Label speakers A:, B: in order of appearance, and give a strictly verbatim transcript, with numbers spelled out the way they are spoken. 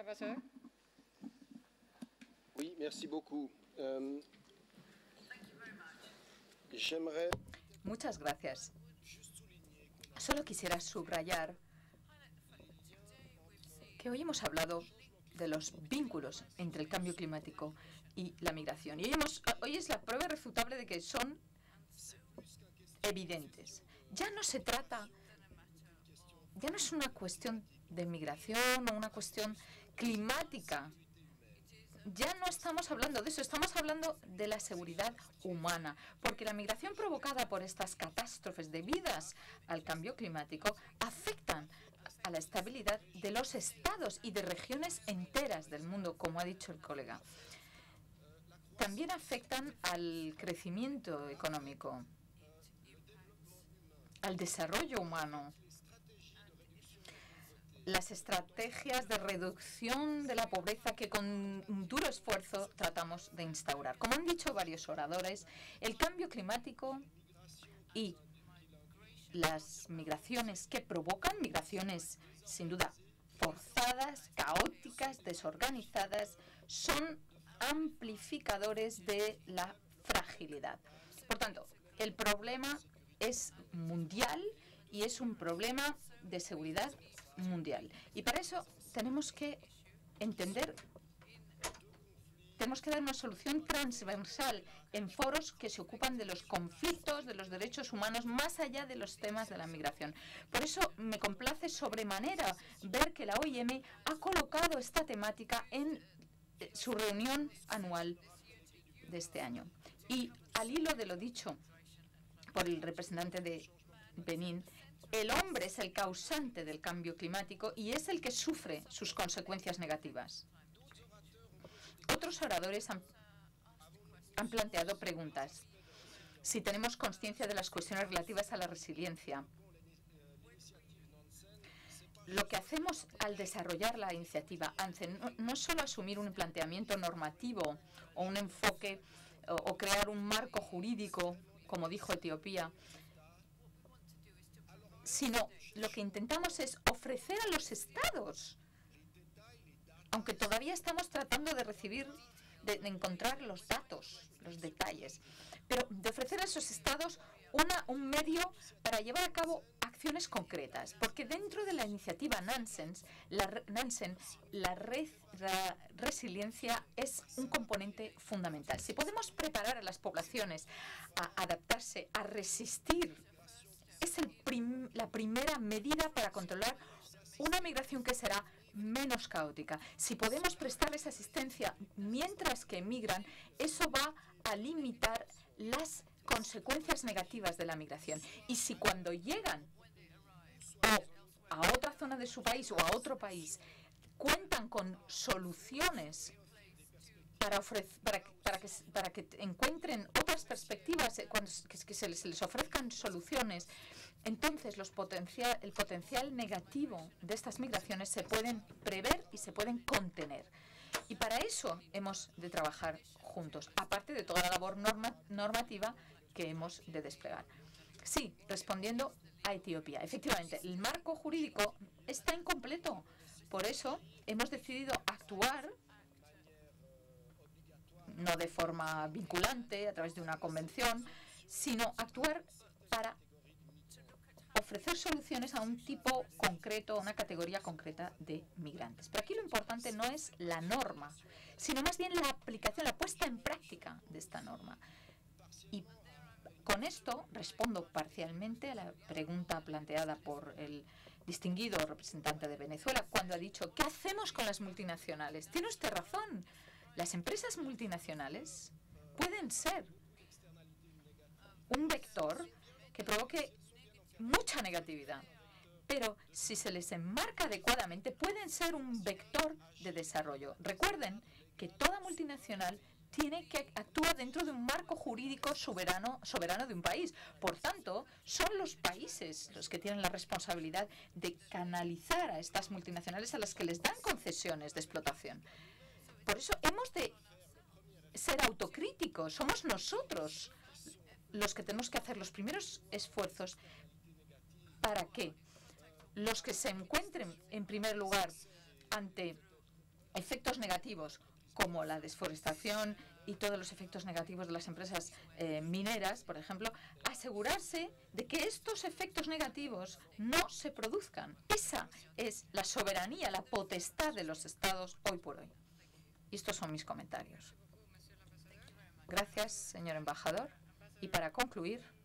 A: Ambassador.
B: Oui, merci beaucoup. Um, j'aimerais
C: Muchas gracias. Solo quisiera subrayar que hoy hemos hablado de los vínculos entre el cambio climático y la migración. Y hoy, hemos, hoy es la prueba irrefutable de que son evidentes. Ya no se trata, ya no es una cuestión de migración o una cuestión climática. Ya no estamos hablando de eso, estamos hablando de la seguridad humana, porque la migración provocada por estas catástrofes debidas al cambio climático afectan a la estabilidad de los estados y de regiones enteras del mundo, como ha dicho el colega. También afectan al crecimiento económico, al desarrollo humano. Las estrategias de reducción de la pobreza que con un duro esfuerzo tratamos de instaurar. Como han dicho varios oradores, el cambio climático y las migraciones que provocan, migraciones sin duda forzadas, caóticas, desorganizadas, son amplificadores de la fragilidad. Por tanto, el problema es mundial y es un problema de seguridad mundial. Y para eso tenemos que entender, tenemos que dar una solución transversal en foros que se ocupan de los conflictos, de los derechos humanos, más allá de los temas de la migración. Por eso me complace sobremanera ver que la O I M ha colocado esta temática en su reunión anual de este año. Y al hilo de lo dicho por el representante de Benín, el hombre es el causante del cambio climático y es el que sufre sus consecuencias negativas. Otros oradores han, han planteado preguntas. Si tenemos conciencia de las cuestiones relativas a la resiliencia. Lo que hacemos al desarrollar la iniciativa ANCEN no, no es solo asumir un planteamiento normativo o un enfoque o, o crear un marco jurídico, como dijo Etiopía, sino lo que intentamos es ofrecer a los estados, aunque todavía estamos tratando de recibir, de, de encontrar los datos, los detalles, pero de ofrecer a esos estados una, un medio para llevar a cabo acciones concretas, porque dentro de la iniciativa Nansen, la, Nansen, la, red, la resiliencia es un componente fundamental. Si podemos preparar a las poblaciones a adaptarse, a resistir, es el prim, la primera medida para controlar una migración que será menos caótica. Si podemos prestarles asistencia mientras que emigran, eso va a limitar las consecuencias negativas de la migración. Y si cuando llegan o a otra zona de su país o a otro país cuentan con soluciones para, ofrecer, para, para, que, para que encuentren otras perspectivas, cuando, que, que se, les, se les ofrezcan soluciones, entonces los potencial, el potencial negativo de estas migraciones se pueden prever y se pueden contener. Y para eso hemos de trabajar juntos, aparte de toda la labor norma, normativa que hemos de desplegar. Sí, respondiendo a Etiopía. Efectivamente, el marco jurídico está incompleto. Por eso hemos decidido actuar no de forma vinculante, a través de una convención, sino actuar para ofrecer soluciones a un tipo concreto, a una categoría concreta de migrantes. Pero aquí lo importante no es la norma, sino más bien la aplicación, la puesta en práctica de esta norma. Y con esto respondo parcialmente a la pregunta planteada por el distinguido representante de Venezuela cuando ha dicho ¿qué hacemos con las multinacionales? Tiene usted razón. Las empresas multinacionales pueden ser un vector que provoque mucha negatividad, pero si se les enmarca adecuadamente pueden ser un vector de desarrollo. Recuerden que toda multinacional tiene que actuar dentro de un marco jurídico soberano, soberano de un país. Por tanto, son los países los que tienen la responsabilidad de canalizar a estas multinacionales a las que les dan concesiones de explotación. Por eso hemos de ser autocríticos. Somos nosotros los que tenemos que hacer los primeros esfuerzos para que los que se encuentren en primer lugar ante efectos negativos, como la desforestación y todos los efectos negativos de las empresas eh, mineras, por ejemplo, asegurarse de que estos efectos negativos no se produzcan. Esa es la soberanía, la potestad de los Estados hoy por hoy. Y estos son mis comentarios. Gracias, señor embajador. Y para concluir,